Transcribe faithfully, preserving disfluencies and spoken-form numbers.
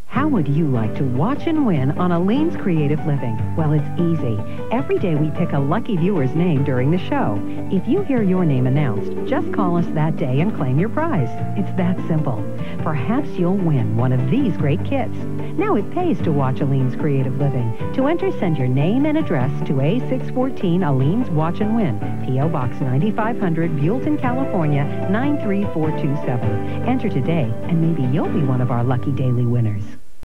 How would you like to watch and win on Aleen's Creative Living? Well, it's easy. Every day we pick a lucky viewer's name during the show. If you hear your name announced, just call us that day and claim your prize. It's that simple. Perhaps you'll win one of these great kits. Now it pays to watch Aleen's Creative Living. To enter, send your name and address to A six fourteen Aleen's Watch and Win, P O Box ninety-five hundred, Buellton, California, nine three four two seven. Enter today, and maybe you'll be one of our lucky daily winners.